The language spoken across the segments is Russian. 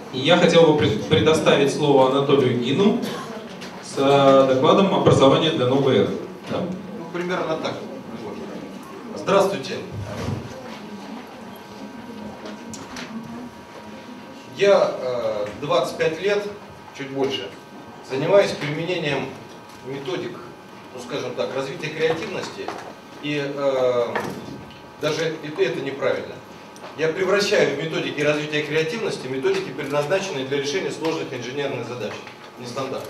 И я хотел бы предоставить слово Анатолию Гину с докладом «Образование для новой эры». Да? Ну, примерно так. Здравствуйте. Я 25 лет, чуть больше, занимаюсь применением методик, ну скажем так, развития креативности, и даже это неправильно. Я превращаю в методики развития креативности методики, предназначенные для решения сложных инженерных задач, нестандартных.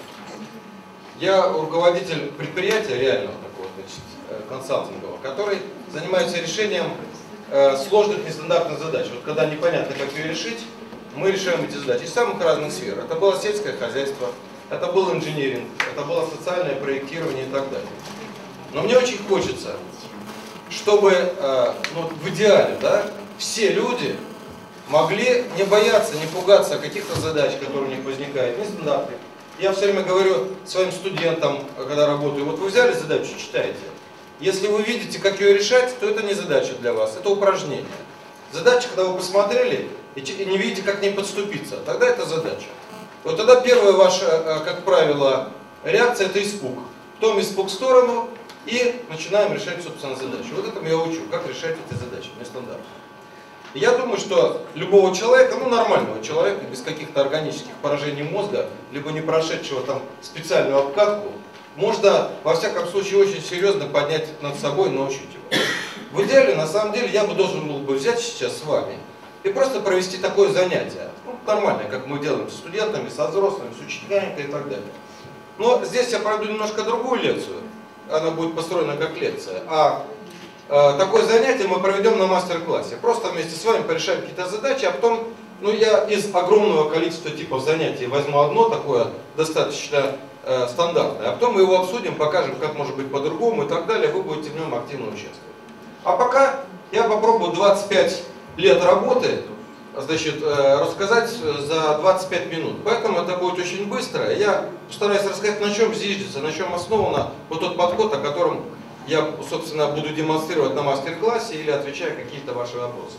Я руководитель предприятия реального такого, значит, консалтингового, который занимается решением сложных нестандартных задач. Вот когда непонятно, как ее решить, мы решаем эти задачи из самых разных сфер. Это было сельское хозяйство, это был инженеринг, это было социальное проектирование и так далее. Но мне очень хочется, чтобы ну, в идеале, да, все люди могли не бояться, не пугаться каких-то задач, которые у них возникают, нестандартных. Я все время говорю своим студентам, когда работаю, вот вы взяли задачу, читаете. Если вы видите, как ее решать, то это не задача для вас, это упражнение. Задача, когда вы посмотрели и не видите, как к ней подступиться, тогда это задача. Вот тогда первая ваша, как правило, реакция — это испуг. Потом испуг в сторону, и начинаем решать, собственно, задачу. Вот этому я учу, как решать эти задачи, нестандартно. Я думаю, что любого человека, ну нормального человека, без каких-то органических поражений мозга, либо не прошедшего там специальную обкатку, можно, во всяком случае, очень серьезно поднять над собой, научить его. В идеале, на самом деле, я бы должен был бы взять сейчас с вами и просто провести такое занятие. Ну, нормальное, как мы делаем с студентами, со взрослыми, с учениками и так далее. Но здесь я проведу немножко другую лекцию. Она будет построена как лекция. Такое занятие мы проведем на мастер-классе. Просто вместе с вами порешаем какие-то задачи, а потом, ну, я из огромного количества типов занятий возьму одно такое, достаточно стандартное, а потом мы его обсудим, покажем, как может быть по-другому и так далее, вы будете в нем активно участвовать. А пока я попробую 25 лет работы, значит, рассказать за 25 минут. Поэтому это будет очень быстро. Я постараюсь рассказать, на чем зиждется, на чем основано вот тот подход, о котором я, собственно, буду демонстрировать на мастер-классе или отвечая какие-то ваши вопросы.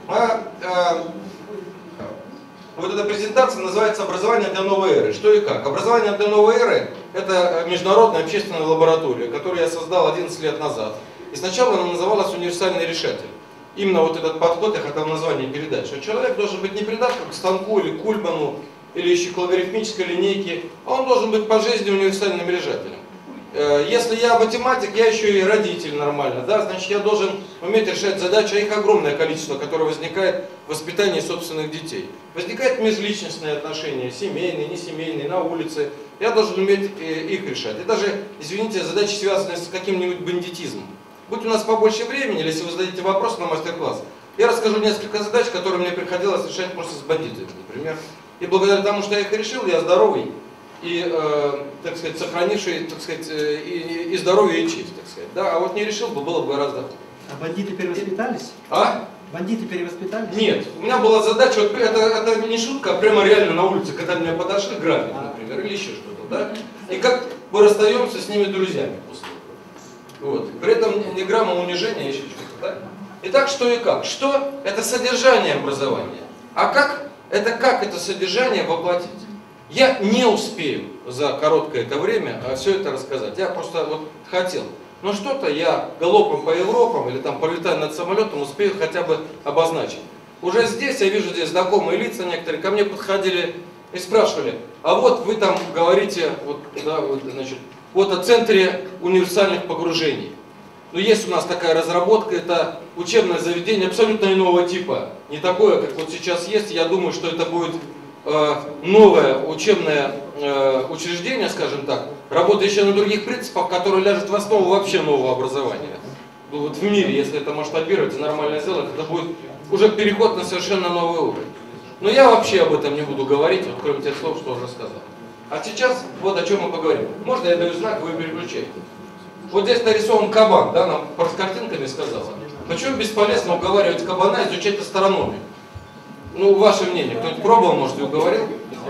Вот эта презентация называется «Образование для новой эры». Что и как? Образование для новой эры – это международная общественная лаборатория, которую я создал 11 лет назад. И сначала она называлась «Универсальный решатель». Именно вот этот подход, я хотел название передать, что человек должен быть не придаток к станку или к Кульману, или еще к логарифмической линейке, а он должен быть по жизни универсальным решателем. Если я математик, я еще и родитель нормально, да, значит я должен уметь решать задачи, а их огромное количество, которое возникает в воспитании собственных детей. Возникают межличностные отношения, семейные, несемейные, на улице. Я должен уметь их решать. И даже, извините, задачи, связанные с каким-нибудь бандитизмом. Будь у нас побольше времени, или если вы зададите вопрос на мастер-класс, я расскажу несколько задач, которые мне приходилось решать просто с бандитами, например. И благодаря тому, что я их решил, я здоровый и, так сказать, сохранивший, так сказать, и здоровье, и честь, так сказать. Да? А вот не решил бы, было бы гораздо хуже. А бандиты перевоспитались? А? Бандиты перевоспитались? Нет. У меня была задача, вот это не шутка, а прямо реально на улице, когда меня подошли, грабить, например, или еще что-то, да? И как мы расстаемся с ними друзьями после этого. Вот. При этом ни грамма унижения, еще что-то, да? Итак, что и как? Что? Это содержание образования. А как? Это как это содержание воплотить? Я не успею за короткое это время все это рассказать. Я просто вот хотел. Но что-то я галопом по Европам или там полетая над самолетом успею хотя бы обозначить. Уже здесь, я вижу здесь знакомые лица некоторые, ко мне подходили и спрашивали, а вот вы там говорите, вот, да, вот, значит, вот о центре универсальных погружений. Но есть у нас такая разработка, это учебное заведение абсолютно иного типа. Не такое, как вот сейчас есть. Я думаю, что это будет новое учебное учреждение, скажем так, работающее на других принципах, которое ляжет в основу вообще нового образования. Вот в мире, если это масштабировать и нормально сделать, это будет уже переход на совершенно новый уровень. Но я вообще об этом не буду говорить, вот, кроме тех слов, что уже сказал. А сейчас вот о чем мы поговорим. Можно я даю знак, вы переключаете. Вот здесь нарисован кабан, да, нам с картинками сказала. Почему бесполезно уговаривать кабана изучать астрономию? Ну, ваше мнение, кто-нибудь пробовал, может, и уговорил?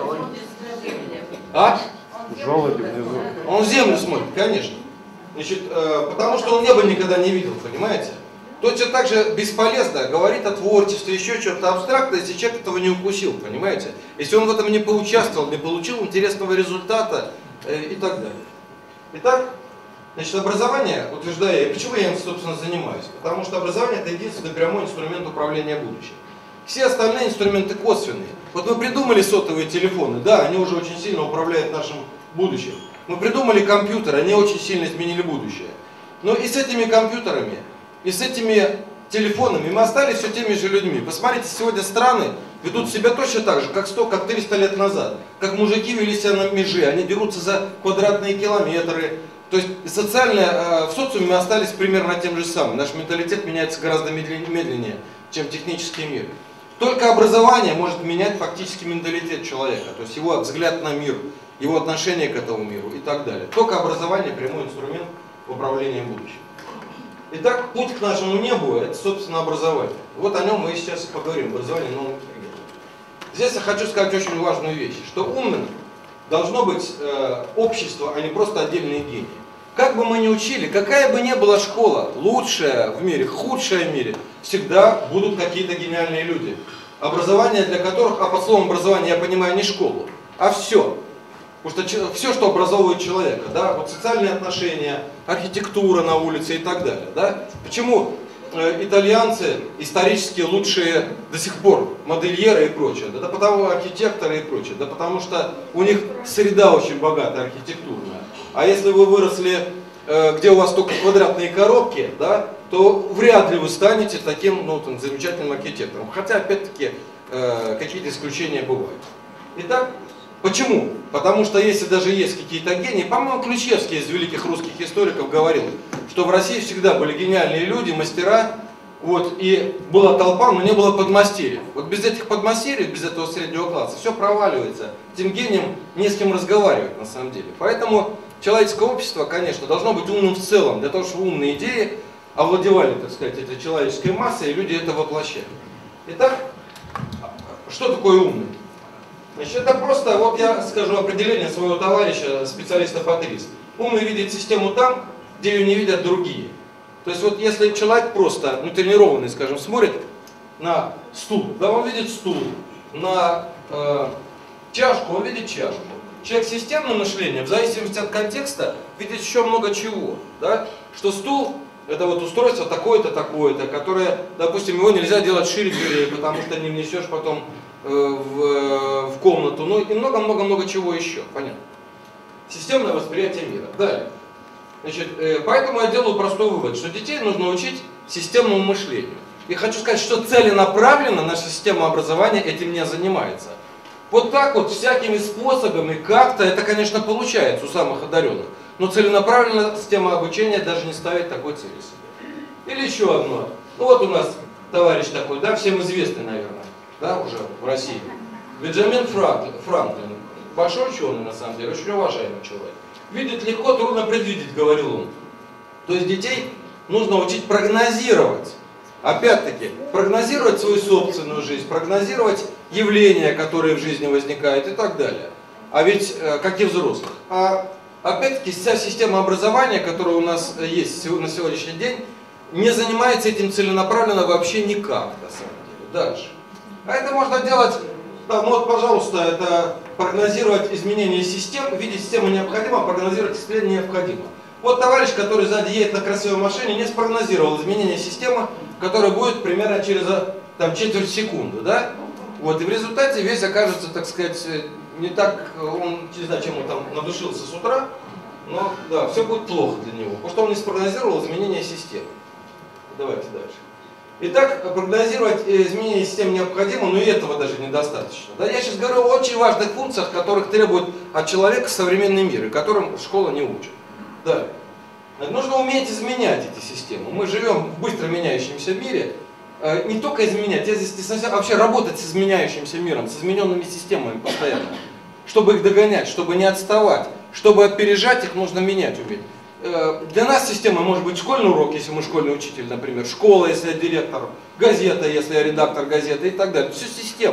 А? Желуди внизу. Он в землю смотрит, конечно. Значит, потому что он небо никогда не видел, понимаете? Точно так же бесполезно говорить о творчестве, еще что-то абстрактное, если человек этого не укусил, понимаете? Если он в этом не поучаствовал, не получил интересного результата и так далее. Итак, значит, образование, утверждаю я, почему я им, собственно, занимаюсь? Потому что образование — это единственный прямой инструмент управления будущим. Все остальные инструменты косвенные. Вот мы придумали сотовые телефоны, да, они уже очень сильно управляют нашим будущим. Мы придумали компьютеры, они очень сильно изменили будущее. Но и с этими компьютерами, и с этими телефонами мы остались все теми же людьми. Посмотрите, сегодня страны ведут себя точно так же, как 100, как 300 лет назад. Как мужики вели себя на меже, они дерутся за квадратные километры. То есть социально, в социуме мы остались примерно тем же самым. Наш менталитет меняется гораздо медленнее, чем технический мир. Только образование может менять фактически менталитет человека, то есть его взгляд на мир, его отношение к этому миру и так далее. Только образование — прямой инструмент управления будущим. Итак, путь к нашему небу — это, собственно, образование. Вот о нем мы сейчас и поговорим, образование новым примером. Здесь я хочу сказать очень важную вещь, что умным должно быть общество, а не просто отдельные гении. Как бы мы ни учили, какая бы ни была школа, лучшая в мире, худшая в мире, всегда будут какие-то гениальные люди. Образование для которых, а под словом образование я понимаю не школу, а все. Потому что все, что образовывает человека, да, вот социальные отношения, архитектура на улице и так далее. Да? Почему итальянцы исторически лучшие до сих пор, модельеры и прочее? Да потому архитекторы и прочее. Да потому что у них среда очень богатая, архитектурная. А если вы выросли, где у вас только квадратные коробки, да, то вряд ли вы станете таким, ну, там, замечательным архитектором. Хотя, опять-таки, какие-то исключения бывают. Итак, почему? Потому что если даже есть какие-то гении, по-моему, Ключевский из великих русских историков говорил, что в России всегда были гениальные люди, мастера, вот, и была толпа, но не было подмастерьев. Вот без этих подмастерьев, без этого среднего класса, все проваливается. Тем гением не с кем разговаривать на самом деле. Поэтому человеческое общество, конечно, должно быть умным в целом, для того, чтобы умные идеи овладевали, так сказать, этой человеческой массой, и люди это воплощали. Итак, что такое умный? Значит, это просто, вот я скажу определение своего товарища, специалиста по ТРИС. Умный видит систему там, где ее не видят другие. То есть вот если человек просто, ну, тренированный, скажем, смотрит на стул, да, он видит стул, на чашку, он видит чашку. Человек с системным мышлением, в зависимости от контекста, видит еще много чего. Да? Что стул — это вот устройство такое-то, такое-то, которое, допустим, его нельзя делать шире дверей, потому что не внесешь потом в комнату, ну и много-много-много чего еще, понятно. Системное восприятие мира. Далее. Значит, поэтому я делаю простой вывод, что детей нужно учить системному мышлению. И хочу сказать, что целенаправленно наша система образования этим не занимается. Вот так вот, всякими способами, как-то это, конечно, получается у самых одаренных. Но целенаправленно система обучения даже не ставит такой цели себе. Или еще одно. Ну вот у нас товарищ такой, да, всем известный, наверное, да, уже в России. Бенджамин Франклин. Большой ученый, на самом деле, очень уважаемый человек. Видеть легко, трудно предвидеть, говорил он. То есть детей нужно учить прогнозировать. Опять-таки, прогнозировать свою собственную жизнь, прогнозировать явления, которые в жизни возникают и так далее. А ведь, как и взрослых. А опять-таки, вся система образования, которая у нас есть на сегодняшний день, не занимается этим целенаправленно вообще никак, на самом деле. Дальше. А это можно делать, да, ну вот, пожалуйста, это прогнозировать изменения систем, видеть систему необходимо, а прогнозировать изменения необходимо. Вот товарищ, который сзади едет на красивой машине, не спрогнозировал изменение системы, которая будет примерно через там, четверть секунды, да? Вот, и в результате весь окажется, так сказать, не так, он, не знаю, чем он там надушился с утра, но да, все будет плохо для него, потому что он не спрогнозировал изменение системы. Давайте дальше. Итак, прогнозировать изменение системы необходимо, но и этого даже недостаточно. Да, я сейчас говорю о очень важных функциях, которых требует от человека современный мир, и которым школа не учит. Да. Нужно уметь изменять эти системы. Мы живем в быстро меняющемся мире. Не только изменять, я здесь не совсем, вообще работать с изменяющимся миром, с измененными системами постоянно. Чтобы их догонять, чтобы не отставать, чтобы опережать их, нужно менять уметь. Для нас система может быть школьный урок, если мы школьный учитель, например, школа, если я директор, газета, если я редактор газеты и так далее. Все система.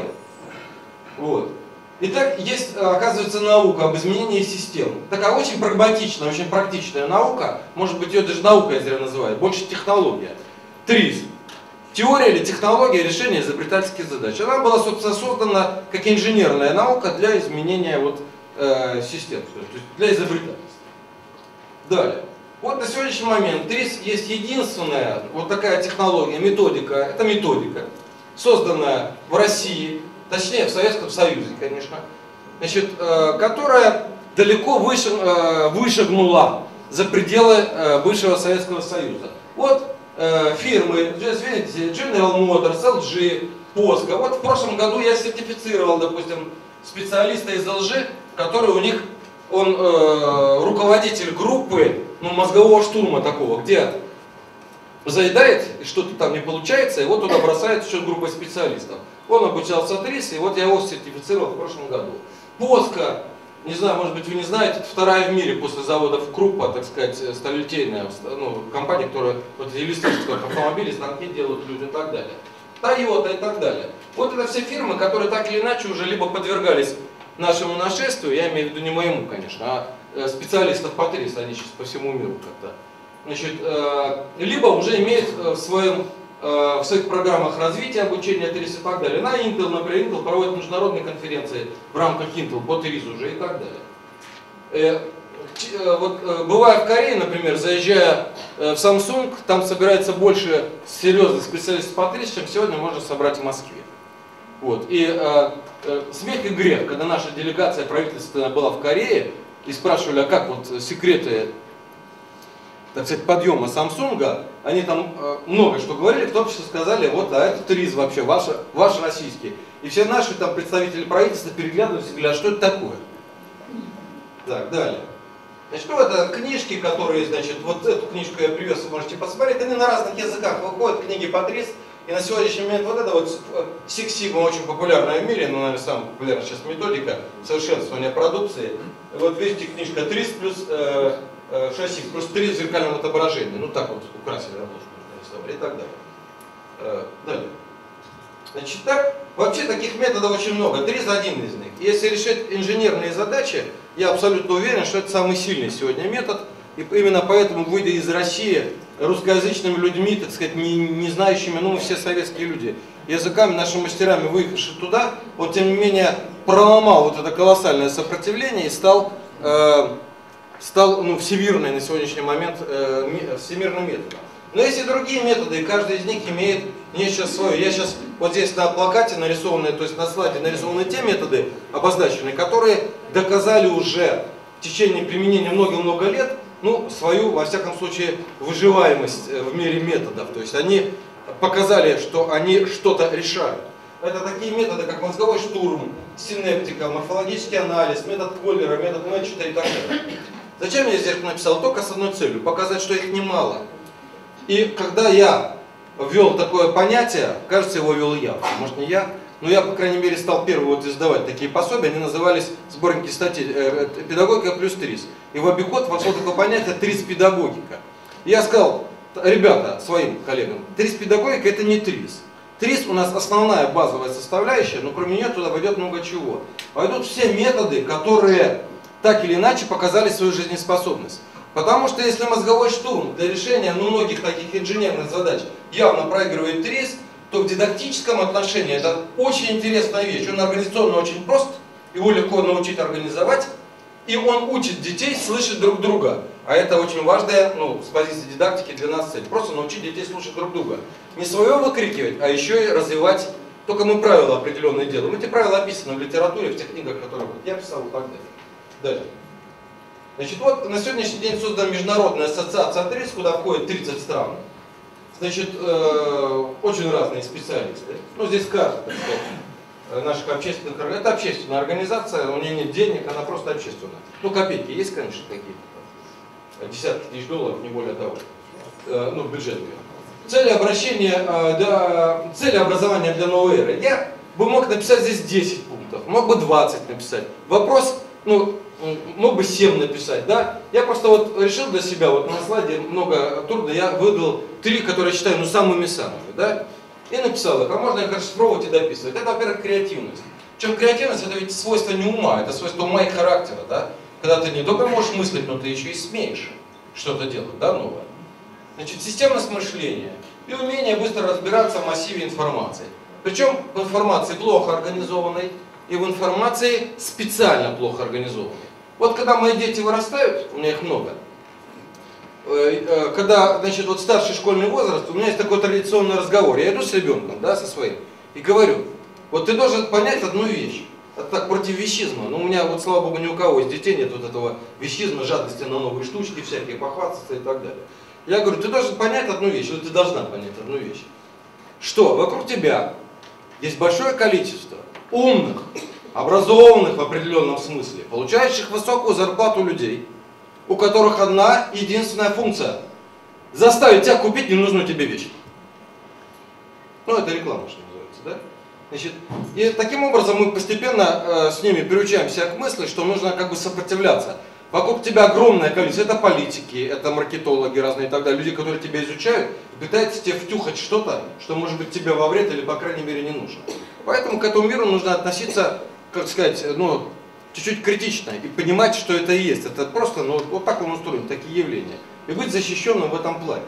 Вот. Итак, есть, оказывается, наука об изменении систем. Такая очень прагматичная, очень практичная наука. Может быть, ее даже наукой я зря называю, больше технология. ТРИЗ. Теория или технология решения изобретательских задач. Она была, собственно, создана как инженерная наука для изменения вот, систем, то есть для изобретательства. Далее. Вот на сегодняшний момент ТРИЗ есть единственная вот такая технология, методика, это методика, созданная в России, точнее в Советском Союзе, конечно, значит, которая далеко вышагнула за пределы бывшего Советского Союза. Вот фирмы, видите, General Motors, LG, POSCO. Вот в прошлом году я сертифицировал, допустим, специалиста из LG, который у них, он руководитель группы, ну, мозгового штурма такого, где заедает, и что-то там не получается, и вот туда бросает еще группа специалистов. Он обучался ТРИЗ, и вот я его сертифицировал в прошлом году. POSCO, не знаю, может быть вы не знаете, это вторая в мире после заводов Круппа, так сказать, сталелитейная, ну, компания, которая вот электрические автомобили, станки делают люди и так далее. Toyota и так далее. Вот это все фирмы, которые так или иначе уже либо подвергались нашему нашествию, я имею в виду не моему, конечно, а специалистов по ТРИЗ, они сейчас по всему миру как-то. Значит, либо уже имеют в своих программах развития, обучения ТРИЗ и так далее. На Intel, например, Intel проводит международные конференции в рамках Intel по ТРИЗ уже и так далее. Вот, бывая в Корее, например, заезжая в Samsung, там собирается больше серьезных специалистов по ТРИЗ, чем сегодня можно собрать в Москве. Вот. И смех и грех, когда наша делегация правительственная была в Корее, и спрашивали, а как вот секреты, так сказать, подъема Samsung, они там много что говорили, в том числе сказали, вот, а это ТРИЗ вообще, ваш российский. И все наши там представители правительства переглядывались и говорили, а что это такое? Так, далее. Значит, ну это книжки, которые, значит, вот эту книжку я привез, вы можете посмотреть, они на разных языках выходят, книги по ТРИЗ. И на сегодняшний момент вот это вот Six Sigma очень популярная в мире, но, наверное, самая популярная сейчас методика совершенствования продукции. И вот видите, книжка ТРИЗ плюс 6 плюс 3 в зеркальном отображении. Ну так вот украсили обложку и так далее. Далее. Значит, так, вообще таких методов очень много. ТРИЗ один из них. Если решить инженерные задачи, я абсолютно уверен, что это самый сильный сегодня метод. И именно поэтому, выйдя из России, русскоязычными людьми, так сказать, не знающими, ну мы все советские люди, языками, нашими мастерами, выехавши туда, он тем не менее проломал вот это колоссальное сопротивление и стал ну, всемирный на сегодняшний момент всемирным методом. Но есть и другие методы, и каждый из них имеет нечто свое. Я сейчас вот здесь на плакате нарисованы, то есть на слайде нарисованы те методы обозначенные, которые доказали уже в течение применения много-много лет, ну, свою, во всяком случае, выживаемость в мире методов. То есть они показали, что они что-то решают. Это такие методы, как мозговой штурм, синептика, морфологический анализ, метод Коллера, метод Мэтчета и так далее. Зачем я здесь написал? Только с одной целью, показать, что их немало. И когда я ввел такое понятие, кажется, его ввел я, может не я, но я, по крайней мере, стал первым вот издавать такие пособия, они назывались сборники статей «Педагогика плюс ТРИЗ». И в обиход вошло такое понятие «ТРИЗ-педагогика». Я сказал, ребята, своим коллегам, ТРИЗ-педагогика это не ТРИЗ. ТРИЗ у нас основная базовая составляющая, но кроме нее туда войдет много чего. Войдут все методы, которые так или иначе показали свою жизнеспособность. Потому что если мозговой штурм для решения многих таких инженерных задач явно проигрывает ТРИЗ, то в дидактическом отношении это очень интересная вещь. Он организационно очень прост, его легко научить организовать, и он учит детей слышать друг друга. А это очень важная, ну, с позиции дидактики для нас цель. Просто научить детей слушать друг друга. Не свое выкрикивать, а еще и развивать. Только мы правила определенные делаем. Эти правила описаны в литературе, в тех книгах, которые я писал и так далее. Далее. Значит, вот на сегодняшний день создана международная ассоциация ТРИЗ, куда входит 30 стран. Значит, очень разные специалисты. Ну, здесь каждый, так сказать, наших общественных организаций. Это общественная организация, у нее нет денег, она просто общественная. Ну, копейки есть, конечно, какие-то. Десятки тысяч долларов, не более того. Ну, бюджет. Цели образования для новой эры. Я бы мог написать здесь 10 пунктов, мог бы 20 написать. Вопрос, ну, мог бы 7 написать, да? Я просто вот решил для себя, вот на слайде много труда, я выдал 3, которые считаю, ну, самыми-самыми, да? И написал их, а можно их расшифровывать и дописывать. Это, во-первых, креативность. Причем креативность, это ведь свойство не ума, это свойство ума и характера, да? Когда ты не только можешь мыслить, но ты еще и смеешь что-то делать, да, новое. Значит, системность мышления. и умение быстро разбираться в массиве информации. Причем в информации плохо организованной и в информации специально плохо организованной. Вот когда мои дети вырастают, у меня их много, когда, значит, вот старший школьный возраст, у меня есть такой традиционный разговор. Я иду с ребенком, да, со своим, и говорю, вот ты должен понять одну вещь. Это так против вещизма. Ну, у меня, вот, слава богу, ни у кого из детей нет вот этого вещизма, жадности на новые штучки всякие, похвастаться и так далее. Я говорю, ты должен понять одну вещь, или ты должна понять одну вещь. Что вокруг тебя есть большое количество умных, образованных в определенном смысле, получающих высокую зарплату людей, у которых одна единственная функция – заставить тебя купить ненужную тебе вещь. Ну, это реклама, что называется, да? Значит, и таким образом мы постепенно с ними приучаемся к мысли, что нужно как бы сопротивляться. Вокруг тебя огромное количество, это политики, это маркетологи разные и так далее, люди, которые тебя изучают, пытаются тебе втюхать что-то, что может быть тебе во вред или, по крайней мере, не нужно. Поэтому к этому миру нужно относиться, как сказать, ну, чуть-чуть критично и понимать, что это и есть. Это просто, ну, вот так он устроен, такие явления. И быть защищенным в этом плане.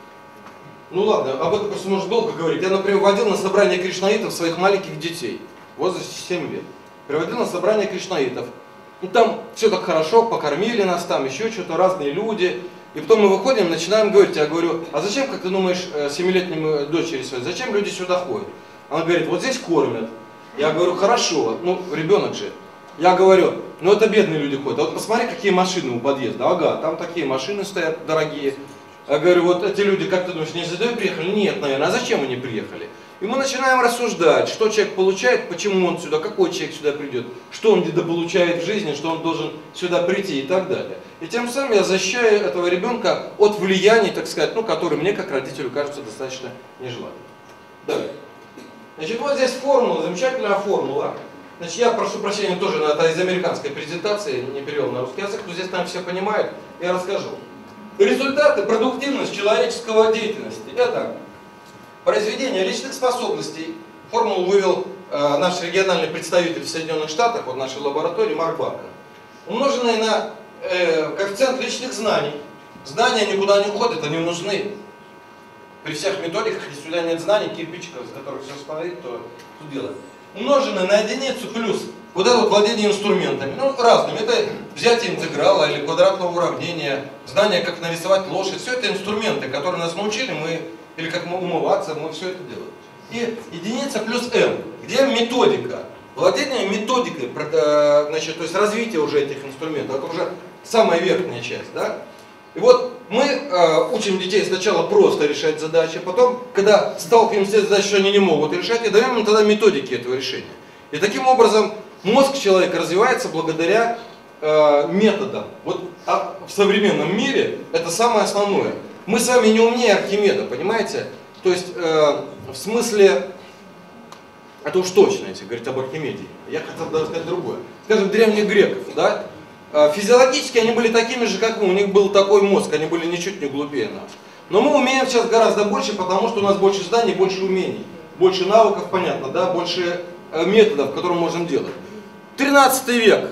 Ну ладно, об этом просто можно долго говорить. Я, например, водил на собрание кришнаитов своих маленьких детей в возрасте 7 лет. Приводил на собрание кришнаитов. Ну там все так хорошо, покормили нас, там еще что-то, разные люди. И потом мы выходим, начинаем говорить. Я говорю, а зачем, как ты думаешь, 7-летней дочери своей, зачем люди сюда ходят? Она говорит, вот здесь кормят. Я говорю, хорошо, ну ребенок же. Я говорю, ну это бедные люди ходят. А вот посмотри, какие машины у подъезда. Ага, там такие машины стоят дорогие. Я говорю, вот эти люди, как ты думаешь, не из Индии приехали? Нет, наверное. А зачем они приехали? И мы начинаем рассуждать, что человек получает, почему он сюда, какой человек сюда придет, что он недополучает в жизни, что он должен сюда прийти и так далее. И тем самым я защищаю этого ребенка от влияний, так сказать, ну, которые мне, как родителю, кажутся достаточно нежелательными. Далее. Значит, вот здесь формула, замечательная формула. Значит, я прошу прощения тоже, это из американской презентации, не перевел на русский язык, но здесь там все понимают, я расскажу. Результаты, продуктивность человеческого деятельности. Это произведение личных способностей. Формулу вывел наш региональный представитель в Соединенных Штатах, вот в нашей лаборатории, Марк Бакер. Умноженное на коэффициент личных знаний. Знания никуда не уходят, они нужны. При всех методиках, если сюда нет знаний, кирпичиков, из которых все смотреть, то что делать? Умноженное на единицу плюс вот это вот владение инструментами, ну разными, это взятие интеграла или квадратного уравнения, знание, как нарисовать лошадь, все это инструменты, которые нас научили, мы, или как умываться, мы все это делаем. И единица плюс m, где методика, владение методикой, значит, то есть развитие уже этих инструментов, это уже самая верхняя часть, да? И вот мы учим детей сначала просто решать задачи, потом, когда сталкиваемся с задачей, что они не могут решать, и даем им тогда методики этого решения. И таким образом мозг человека развивается благодаря методам. Вот в современном мире это самое основное. Мы с вами не умнее Архимеда, понимаете? То есть в смысле, это уж точно, если говорить об Архимеде. Я хотел даже сказать другое. Скажем, древних греков, да? Физиологически они были такими же, как мы, у них был такой мозг, они были ничуть не глупее нас. Но мы умеем сейчас гораздо больше, потому что у нас больше знаний, больше умений, больше навыков, понятно, да, больше методов, которые мы можем делать. 13 век.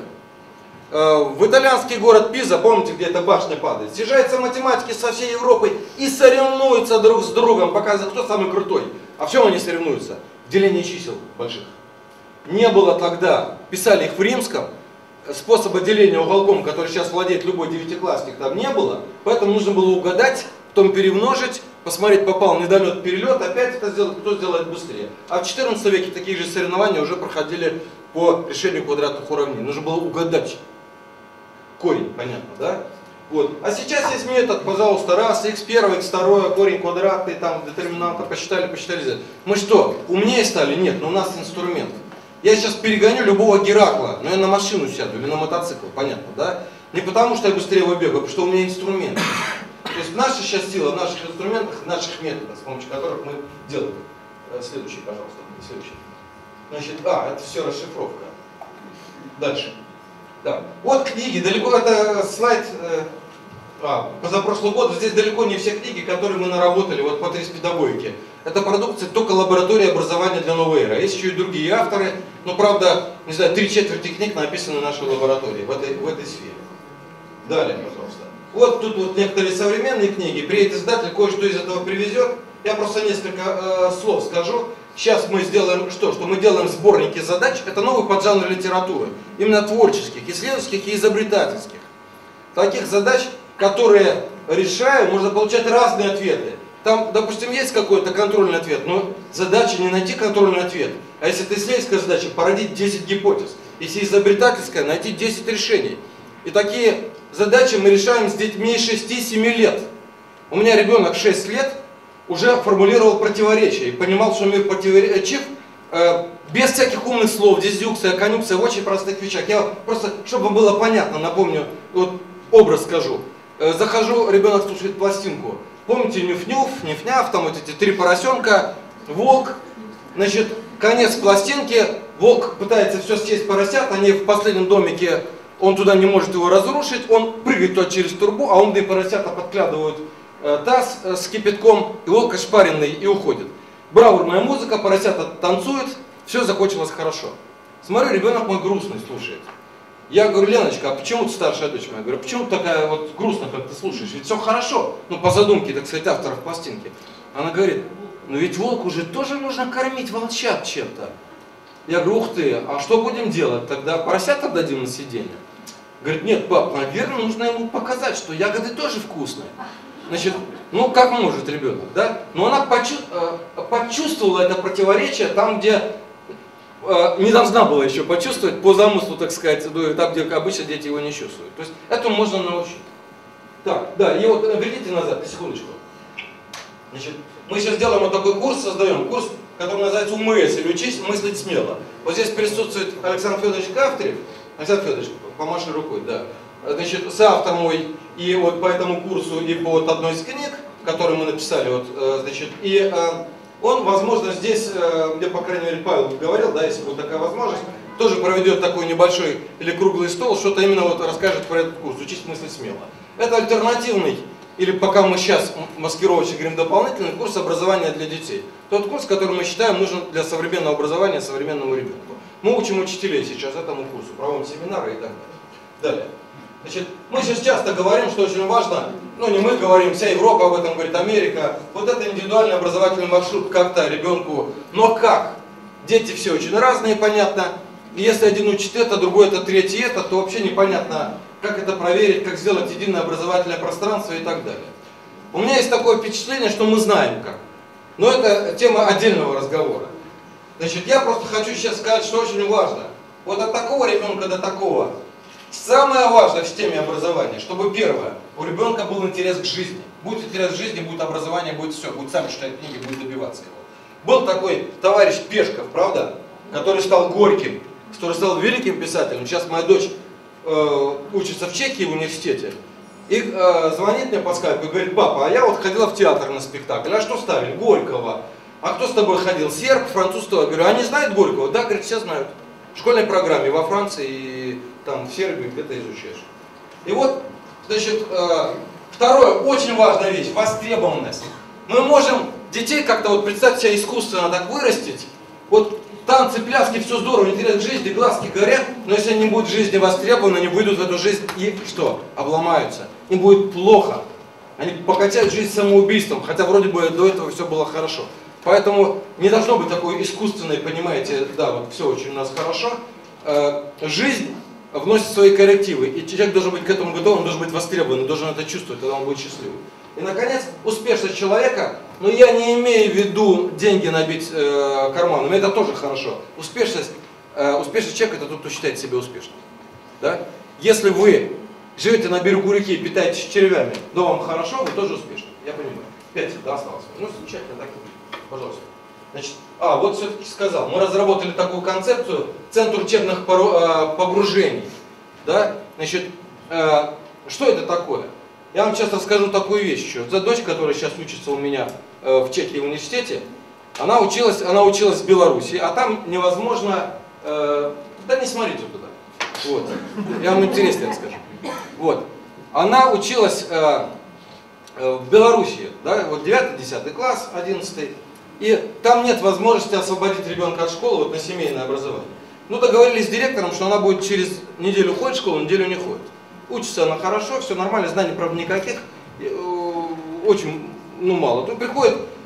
В итальянский город Пиза, помните, где эта башня падает, съезжаются математики со всей Европы и соревнуются друг с другом, показывают, кто самый крутой. А в чем они соревнуются? В делении чисел больших. Не было тогда, писали их в римском, способа деления уголком, который сейчас владеет любой девятиклассник, там не было, поэтому нужно было угадать, потом перемножить, посмотреть, попал недолет, перелет, опять это сделать, кто сделает быстрее. А в 14 веке такие же соревнования уже проходили по решению квадратных уравнений. Нужно было угадать корень, понятно, да? Вот. А сейчас есть метод, пожалуйста, раз, x1, x2, корень квадратный, там, детерминанта, посчитали. Мы что, умнее стали? Нет, но у нас инструмент. Я сейчас перегоню любого Геракла, но я на машину сяду или на мотоцикл, понятно, да? Не потому, что я быстрее его бегаю, а потому что у меня инструмент. То есть наша сейчас сила в наших инструментах, в наших методах, с помощью которых мы делаем. Следующий, пожалуйста, следующий. Значит, это все расшифровка. Дальше. Да. Вот книги, далеко, это слайд позапрошлого года, здесь далеко не все книги, которые мы наработали вот по 3 педагогике. Это продукция только лаборатории образования для новой эры. Есть еще и другие авторы, но правда, не знаю, 3/4 книг написаны в нашей лаборатории, в этой сфере. Далее, пожалуйста. Вот тут вот некоторые современные книги, приедет издатель, кое-что из этого привезет, Я просто несколько слов скажу. Сейчас мы сделаем что? Что мы делаем сборники задач. Это новый поджанр литературы. Именно творческих, исследовательских и изобретательских. Таких задач, которые решая, можно получать разные ответы. Там, допустим, есть какой-то контрольный ответ, но задача не найти контрольный ответ. А если это исследовательская задача, породить 10 гипотез. Если изобретательская, найти 10 решений. И такие задачи мы решаем с детьми 6-7 лет. У меня ребенок 6 лет уже формулировал противоречия и понимал, что мир противоречив без всяких умных слов, дизъюкция, конъюнкция, в очень простых вещах. Я просто, чтобы вам было понятно, напомню, вот образ скажу. Захожу, ребенок слушает пластинку. Помните Нюф-Нюф, Ниф-Няф, там вот эти 3 поросенка, волк. Значит, конец пластинки, волк пытается все съесть поросят, они в последнем домике, он туда не может его разрушить, он прыгает туда через трубу, а умные поросята подглядывают таз с кипятком, и волк ошпаренный и уходит. Бравурная музыка, поросята танцуют, все закончилось хорошо. Смотрю, ребенок мой грустный слушает. Я говорю: Леночка, а почему ты старшая дочь моя? Я говорю: почему ты такая вот грустная, как ты слушаешь? Ведь все хорошо, ну по задумке, так сказать, авторов пластинки. Она говорит: ну ведь волку же тоже нужно кормить волчат чем-то. Я говорю: ух ты, а что будем делать? Тогда поросят отдадим на съедение? Говорит: нет, пап, наверное, нужно ему показать, что ягоды тоже вкусные. Значит, ну как может ребенок, да? Но она почувствовала это противоречие там, где не должна была еще почувствовать, по замыслу, так сказать, там, где обычно дети его не чувствуют. То есть этому можно научить. Так, да, и вот верните назад, на секундочку. Значит, мы сейчас делаем вот такой курс, создаем курс, который называется «УМС» или «Учись мыслить смело». Вот здесь присутствует Александр Федорович Кавторев. Александр Федорович, помаши рукой, да. Значит, соавтор мой и вот по этому курсу, и по вот одной из книг, которую мы написали, вот, значит, и он, возможно, здесь, мне, по крайней мере, Павел говорил, да, если будет такая возможность, тоже проведет такой небольшой или круглый стол, что-то именно вот расскажет про этот курс «Учись мыслить смело». Это альтернативный, или пока мы сейчас маскировочно говорим дополнительный, курс образования для детей. Тот курс, который мы считаем нужен для современного образования современному ребенку. Мы учим учителей сейчас этому курсу, проводим семинары и так далее. Далее. Значит, мы сейчас часто говорим, что очень важно, ну не мы говорим, вся Европа об этом говорит, Америка, вот это индивидуальный образовательный маршрут как-то ребенку, но как? Дети все очень разные, понятно, и если один учит это, другой это, третий это, то вообще непонятно, как это проверить, как сделать единое образовательное пространство и так далее. У меня есть такое впечатление, что мы знаем как, но это тема отдельного разговора. Значит, я просто хочу сейчас сказать, что очень важно, вот от такого ребенка до такого. Самое важное в системе образования, чтобы первое, у ребенка был интерес к жизни. Будет интерес к жизни, будет образование, будет все, будет сам читать книги, будет добиваться его. Был такой товарищ Пешков, правда, который стал Горьким, который стал великим писателем. Сейчас моя дочь учится в Чехии в университете. И звонит мне по скайпу и говорит: папа, а я вот ходила в театр на спектакль, а что ставили? Горького. А кто с тобой ходил? Серб, француз, кто? Я говорю: они знают Горького? Да, говорит, все знают. В школьной программе во Франции и там в Сербии где-то изучаешь. И вот, значит, второе, очень важная вещь, востребованность. Мы можем детей как-то вот представить себя искусственно так вырастить. Вот танцы, пляски, все здорово, интерес к жизни, глазки горят, но если они не будут в жизни востребованы, они выйдут в эту жизнь и что? Обломаются. Им будет плохо. Они покатят жизнь самоубийством, хотя вроде бы до этого все было хорошо. Поэтому не должно быть такой искусственной, понимаете, да, вот все очень у нас хорошо. Жизнь вносит свои коррективы, и человек должен быть к этому готов, он должен быть востребован, должен это чувствовать, тогда он будет счастливым. И, наконец, успешность человека, но я не имею в виду деньги набить карманами, это тоже хорошо. Успешный человек – это тот, кто считает себя успешным. Да? Если вы живете на берегу реки и питаетесь червями, но вам хорошо, вы тоже успешны. Я понимаю. 5 да, осталось. Ну, замечательно, так и будет. Пожалуйста. Значит, вот все-таки сказал, мы разработали такую концепцию центр учебных погружений. Да? Значит, что это такое? Я вам сейчас расскажу такую вещь еще. За дочь, которая сейчас учится у меня в Чехии в университете, она училась в Беларуси, а там невозможно... Да не смотрите туда. Вот. Я вам интересно расскажу. Вот. Она училась в Беларуси, да, вот 9-10 класс, 11. И там нет возможности освободить ребенка от школы вот, на семейное образование. Ну, договорились с директором, что она будет через неделю ходить в школу, неделю не ходит. Учится она хорошо, все нормально, знаний, правда, никаких, очень мало. Тут приходит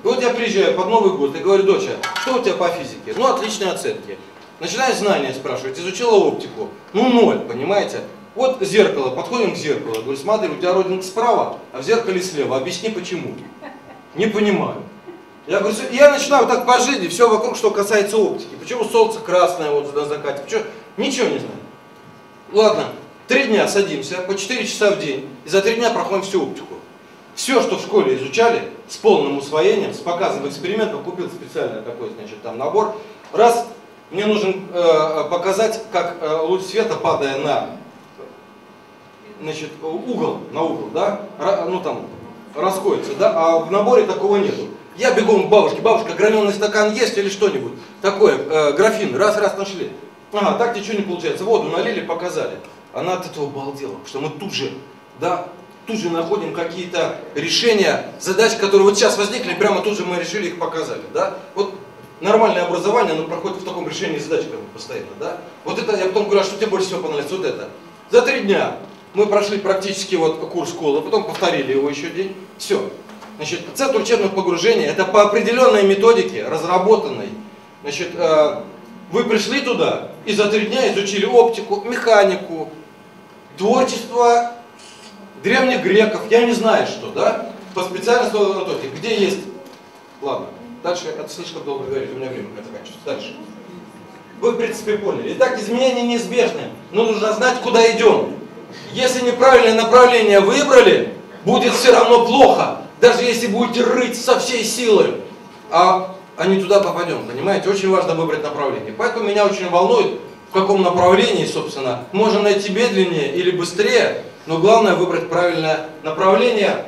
И вот я приезжаю под Новый год и говорю: доча, что у тебя по физике? Ну, отличные оценки. Начинаю знания спрашивать, изучила оптику. Ну, 0, понимаете? Вот зеркало, подходим к зеркалу. Говорю: смотри, у тебя родинка справа, а в зеркале слева. Объясни, почему. Не понимаю. Я говорю, я начинаю так по жизни, все вокруг, что касается оптики. Почему солнце красное вот на закате? Почему? Ничего не знаю. Ладно, 3 дня садимся, по 4 часа в день, и за 3 дня проходим всю оптику. Все, что в школе изучали, с полным усвоением, с показом экспериментов, купил специально такой, значит, там набор. Раз, мне нужен показать, как луч света, падая на, значит, угол, да, ну там, расходится, да, а в наборе такого нету. Я бегом к бабушке: бабушка, граненый стакан есть или что-нибудь такое, графин, раз нашли. Ага, так ничего не получается, воду налили, показали. Она от этого обалдела, потому что мы тут же находим какие-то решения задач, которые вот сейчас возникли, прямо тут же мы решили, их показали, да. Вот нормальное образование, оно проходит в таком решении задач, как бы, постоянно, да. Вот это, я потом говорю: а что тебе больше всего понравилось? Вот это. За 3 дня мы прошли практически вот курс школы, потом повторили его еще день, все. Значит, центр учебных погружений — это по определенной методике, разработанной. Значит, вы пришли туда и за 3 дня изучили оптику, механику, творчество древних греков, я не знаю что, да, по специальности анатомии, где есть. Ладно, дальше это слишком долго говорить, у меня время заканчивается. Дальше. Вы, в принципе, поняли. Итак, изменения неизбежны, но нужно знать, куда идем. Если неправильное направление выбрали, будет все равно плохо. Даже если будете рыть со всей силы, а не туда попадем, понимаете? Очень важно выбрать направление. Поэтому меня очень волнует, в каком направлении, собственно, можно найти медленнее или быстрее, но главное выбрать правильное направление.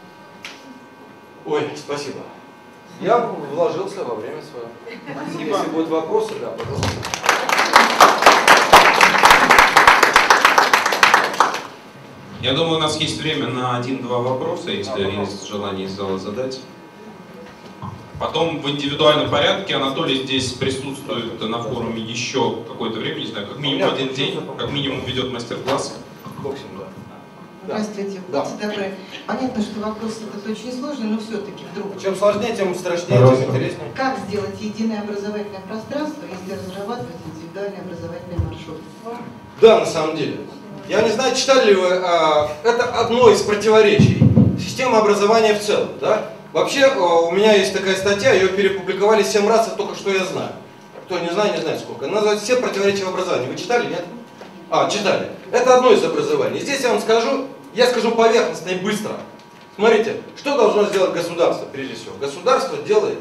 Ой, спасибо. Я вложился во время свое. Если будут вопросы, да, пожалуйста. Я думаю, у нас есть время на 1-2 вопроса, если есть желание из зала задать. Потом в индивидуальном порядке Анатолий здесь присутствует на форуме еще какое-то время, не знаю, как минимум 1 день, как минимум ведет мастер-класс. Боксинг, да. Здравствуйте, будьте добры. Понятно, что вопрос этот очень сложный, но все-таки вдруг. Чем сложнее, тем страшнее, тем интереснее. Как сделать единое образовательное пространство, если разрабатывать индивидуальный образовательный маршрут? Да, на самом деле. Я не знаю, читали ли вы, это одно из противоречий системы образования в целом. Да? Вообще, у меня есть такая статья, ее перепубликовали 7 раз, это только что я знаю. Кто не знает, не знает сколько. Она называется «Все противоречия в образовании». Вы читали, нет? Читали. Это одно из образований. Здесь я вам скажу, поверхностно и быстро. Смотрите, что должно сделать государство, прежде всего? Государство делает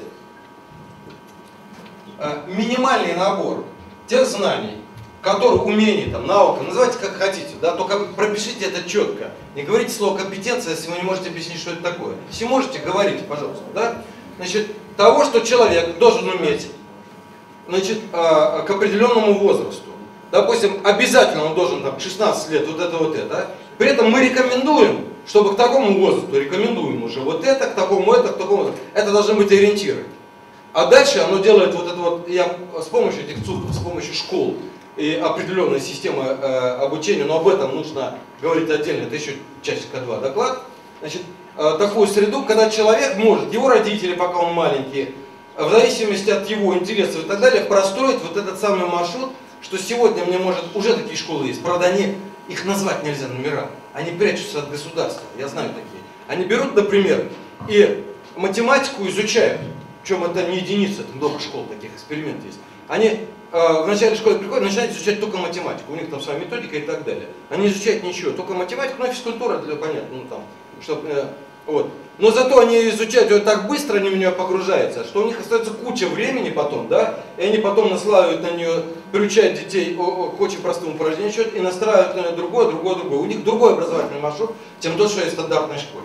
минимальный набор тех знаний, которые, умений, там, наука, называйте как хотите, да, только пропишите это четко. Не говорите слово компетенция, если вы не можете объяснить, что это такое. Если можете, говорите, пожалуйста, да. Значит, того, что человек должен уметь, значит, к определенному возрасту. Допустим, обязательно он должен там 16 лет, вот это. При этом мы рекомендуем, чтобы к такому возрасту, рекомендуем уже вот это, к такому это, к такому. Это должны быть ориентиры. А дальше оно делает вот это вот, я с помощью этих ЦУПов, с помощью школ и определенной системы обучения, но об этом нужно говорить отдельно, это еще часика 2 доклад. Значит, такую среду, когда человек может, его родители, пока он маленький, в зависимости от его интересов и так далее, простроить вот этот самый маршрут, что сегодня мне может, уже такие школы есть, правда, их назвать нельзя номера, они прячутся от государства, я знаю такие. Они берут, например, и математику изучают, причем это не единица, там много школ таких, экспериментов есть. Они в начале школы приходят, начинают изучать только математику, у них там своя методика и так далее. Они изучают ничего, только математику, ну и физкультура, для понятно, ну там, чтобы, вот. Но зато они изучают ее так быстро, они в нее погружаются, что у них остается куча времени потом, да, и они потом наслаивают на нее, приучают детей к очень простому упражнению и настраивают на нее другое. У них другой образовательный маршрут, чем тот, что есть в стандартной школе.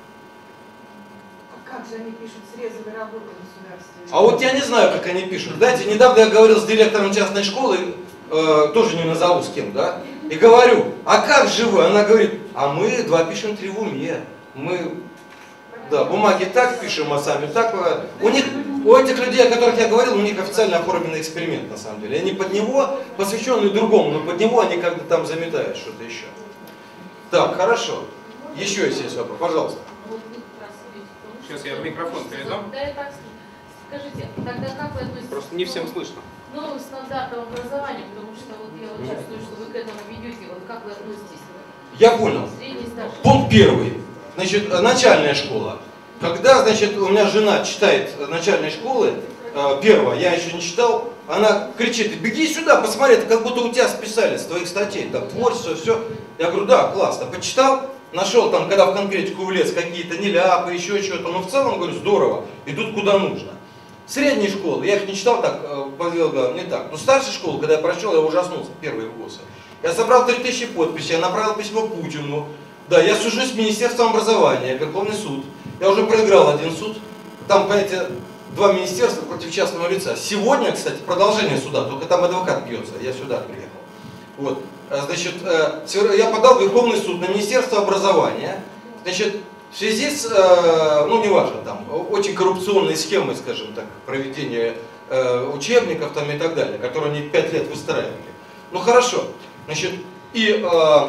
А как же они пишут срезовые работы государственные? А вот я не знаю, как они пишут. Знаете, недавно я говорил с директором частной школы, тоже не назову с кем, да, и говорю: а как же вы? Она говорит: а мы 2 пишем 3 в уме. Мы, да, бумаги так пишем, а сами так. У этих людей, о которых я говорил, у них официально оформленный эксперимент, на самом деле. Они под него, посвященный другому, но под него они как-то там заметают что-то еще. Так, хорошо. Еще если есть вопрос, пожалуйста. Потому Сейчас я в микрофон передам. Да, и так скажите, тогда как вы относитесь Просто не всем слышно. к новым стандартам образования, потому что вот я вот чувствую, что вы к этому ведете, вот как вы относитесь? Я понял. Средний старший. Пункт первый. Значит, начальная школа. Когда, значит, у меня жена читает начальной школы, первая, я еще не читал, она кричит: беги сюда, посмотри, это как будто у тебя списали с твоих статей, там творчество, все. Я говорю: да, классно. Почитал, нашел там, когда в конкретику влез, какие-то неляпы, еще что-то, но в целом, говорю, здорово, идут куда нужно. Средние школы, я их не читал так, не так. Но старшая школа, когда я прочел, я ужаснулся, первые ГОСы. Я собрал 3000 подписей, я направил письмо Путину. Да, я сужусь с Министерством образования, Верховный суд. Я уже проиграл один суд. Там, понимаете, 2 министерства против частного лица. Сегодня, кстати, продолжение суда, только там адвокат бьется, я сюда приехал. Вот. Значит, я подал в Верховный суд на Министерство образования. Значит, в связи с, ну неважно, там, очень коррупционной схемой, скажем так, проведения учебников там и так далее, которые они 5 лет выстраивали. Ну хорошо. Значит, и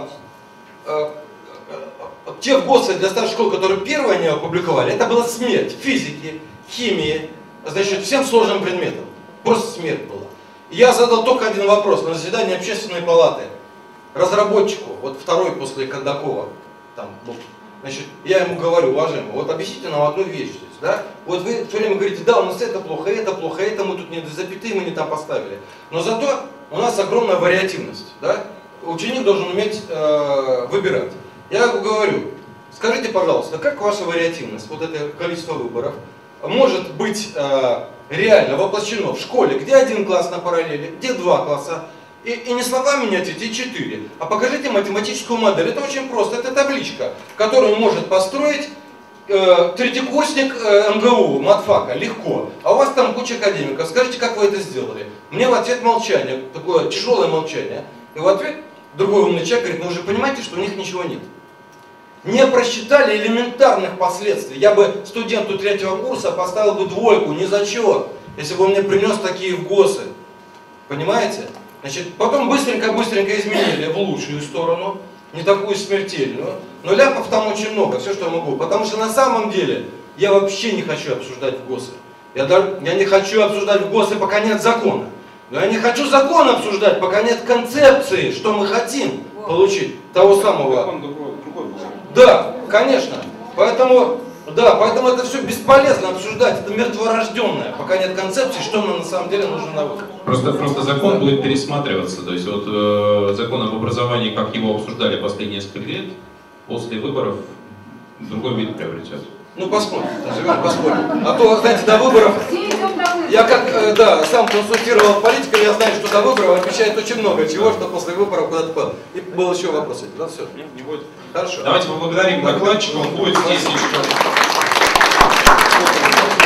те ГОСы для старшей школы, которые первые они опубликовали, это была смерть физики, химии, значит, всем сложным предметам. Просто смерть была. И я задал только один вопрос на заседании общественной палаты разработчику, вот второй после Кондакова, там, значит, я ему говорю: уважаемый, вот объясните нам одну вещь здесь, да? Вот вы все время говорите: да, у нас это плохо, это мы тут не запятые, мы не там поставили. Но зато у нас огромная вариативность, да? Ученик должен уметь выбирать. Я говорю: скажите, пожалуйста, как ваша вариативность, вот это количество выборов, может быть реально воплощено в школе, где 1 класс на параллели, где 2 класса, и не словами не ответите 4, а покажите математическую модель. Это очень просто, это табличка, которую может построить третьекурсник МГУ, матфака, легко. А у вас там куча академиков, скажите, как вы это сделали? Мне в ответ молчание, такое тяжелое молчание. И в ответ другой умный человек говорит: ну вы же понимаете, что у них ничего нет. Не просчитали элементарных последствий. Я бы студенту 3-го курса поставил бы 2, не зачет, если бы он мне принес такие в ГОСы. Понимаете? Значит, потом быстренько изменили в лучшую сторону, не такую смертельную. Но ляпов там очень много, все, что я могу. Потому что на самом деле я вообще не хочу обсуждать в ГОСы. Я не хочу обсуждать в ГОСы, пока нет закона. Но я не хочу закон обсуждать, пока нет концепции, что мы хотим получить. Того самого. Да, конечно. Поэтому это все бесполезно обсуждать. Это мертворожденное, пока нет концепции, что нам на самом деле нужно на выход. Просто закон будет пересматриваться. То есть вот закон об образовании, как его обсуждали последние несколько лет, после выборов другой вид приобретет. Ну посмотрим, посмотрим. А то, знаете, до выборов, я как сам консультировал политика, я знаю, что до выборов обещает очень много чего, что после выборов куда-то. И был еще вопрос. Да, все. Не будет. Хорошо. Давайте поблагодарим докладчика, он будет здесь еще.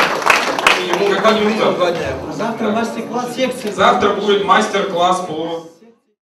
Завтра мастер-класс секции. Завтра будет мастер-класс по